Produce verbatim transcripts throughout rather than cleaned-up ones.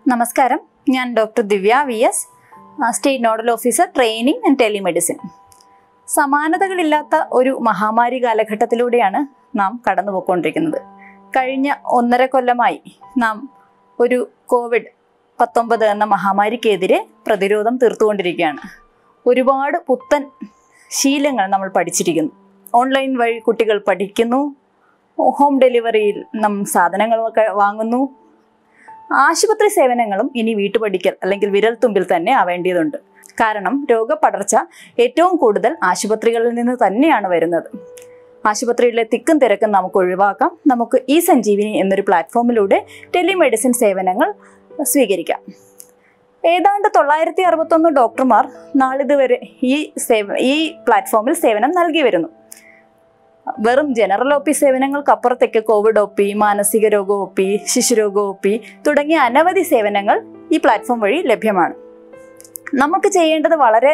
നമസ്കാരം, ഞാൻ doctor Divya V S, state nodal officer training and telemedicine. സമാനതകളില്ലാത്ത ഒരു മഹാമാരി കാലഘട്ടത്തിലൂടെയാണ് നാം കടന്നുപോയിക്കൊണ്ടിരിക്കുന്നത്. കഴിഞ്ഞ ഒന്നര കൊല്ലമായി നാം ഒരു കോവിഡ് പത്തൊമ്പത് എന്ന മഹാമാരിക്കെതിരെ പ്രതിരോധം തീർത്തുകൊണ്ടിരിക്കുകയാണ്. ഒരുപാട് പുത്തൻ ശീലങ്ങൾ നമ്മൾ പഠിച്ചിരിക്കുന്നു. ഓൺലൈൻ വഴി കുട്ടികൾ പഠിക്കുന്നു, ഹോം ഡെലിവറിയിൽ നാം സാധനങ്ങളൊക്കെ വാങ്ങുന്നു. ആശുപത്രി സേവനങ്ങളും ഇനി വീട്ടുപടിക്കൽ അല്ലെങ്കിൽ വിരൽ തുമ്പിൽ തന്നെ ആവേണ്ടതുണ്ട്. കാരണം രോഗപടർച്ച ഏറ്റവും കൂടുതൽ ആശുപത്രികളിൽ നിന്ന് തന്നെയാണ് വരുന്നത്. ആശുപത്രിയിലെ തിക്കും തിരക്കും നമുക്ക് ഒഴിവാക്കാം. നമുക്ക് ഇ സഞ്ജീവിനി എന്നൊരു പ്ലാറ്റ്ഫോമിലൂടെ ടെലിമെഡിസിൻ സേവനങ്ങൾ സ്വീകരിക്കാം. ഏതാണ്ട് തൊള്ളായിരത്തി അറുപത്തൊന്ന് ഡോക്ടർമാർ നാളിതുവരെ ഈ സേവ ഈ പ്ലാറ്റ്ഫോമിൽ സേവനം നൽകി വരുന്നു. വെറും ജനറൽ ഒ പി സേവനങ്ങൾക്കപ്പുറത്തേക്ക് കോവിഡ് ഒ പി, മാനസിക രോഗ ഒ പി, ശിശുരോഗ ഒ പി തുടങ്ങിയ അനവധി സേവനങ്ങൾ ഈ പ്ലാറ്റ്ഫോം വഴി ലഭ്യമാണ്. നമുക്ക് ചെയ്യേണ്ടത് വളരെ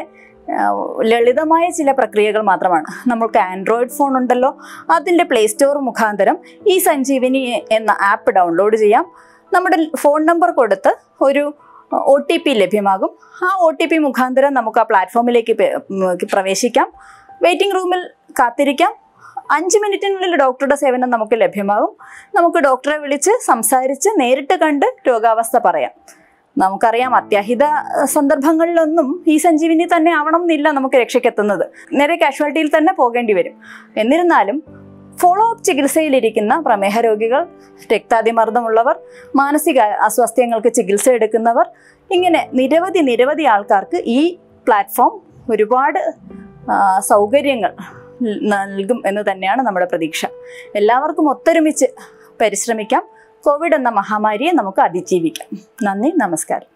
ലളിതമായ ചില പ്രക്രിയകൾ മാത്രമാണ്. നമുക്ക് ആൻഡ്രോയിഡ് ഫോൺ ഉണ്ടല്ലോ, അതിൻ്റെ പ്ലേ സ്റ്റോർ മുഖാന്തരം ഈ സഞ്ജീവിനി എന്ന ആപ്പ് ഡൗൺലോഡ് ചെയ്യാം. നമ്മുടെ ഫോൺ നമ്പർ കൊടുത്ത് ഒരു ഒ ടി പി ലഭ്യമാകും. ആ ഒ ടി പി മുഖാന്തരം നമുക്ക് ആ പ്ലാറ്റ്ഫോമിലേക്ക് പ്രവേശിക്കാം. വെയിറ്റിംഗ് റൂമിൽ കാത്തിരിക്കാം. അഞ്ച് മിനിറ്റിനുള്ളിൽ ഡോക്ടറുടെ സേവനം നമുക്ക് ലഭ്യമാകും. നമുക്ക് ഡോക്ടറെ വിളിച്ച് സംസാരിച്ച് നേരിട്ട് കണ്ട് രോഗാവസ്ഥ പറയാം. നമുക്കറിയാം, അത്യാഹിത സന്ദർഭങ്ങളിലൊന്നും ഈ സഞ്ജീവിനി തന്നെ ആവണം എന്നില്ല നമുക്ക് രക്ഷയ്ക്കെത്തുന്നത്. നേരെ കാഷ്വാലിറ്റിയിൽ തന്നെ പോകേണ്ടി വരും. എന്നിരുന്നാലും ഫോളോ അപ്പ് ചികിത്സയിലിരിക്കുന്ന പ്രമേഹ രോഗികൾ, രക്താതിമർദ്ദമുള്ളവർ, മാനസിക അസ്വാസ്ഥ്യങ്ങൾക്ക് ചികിത്സ എടുക്കുന്നവർ, ഇങ്ങനെ നിരവധി നിരവധി ആൾക്കാർക്ക് ഈ പ്ലാറ്റ്ഫോം ഒരുപാട് സൗകര്യങ്ങൾ നൽകും എന്ന് തന്നെയാണ് നമ്മുടെ പ്രതീക്ഷ. എല്ലാവർക്കും ഒത്തൊരുമിച്ച് പരിശ്രമിക്കാം. കോവിഡ് എന്ന മഹാമാരിയെ നമുക്ക് അതിജീവിക്കാം. നന്ദി, നമസ്കാരം.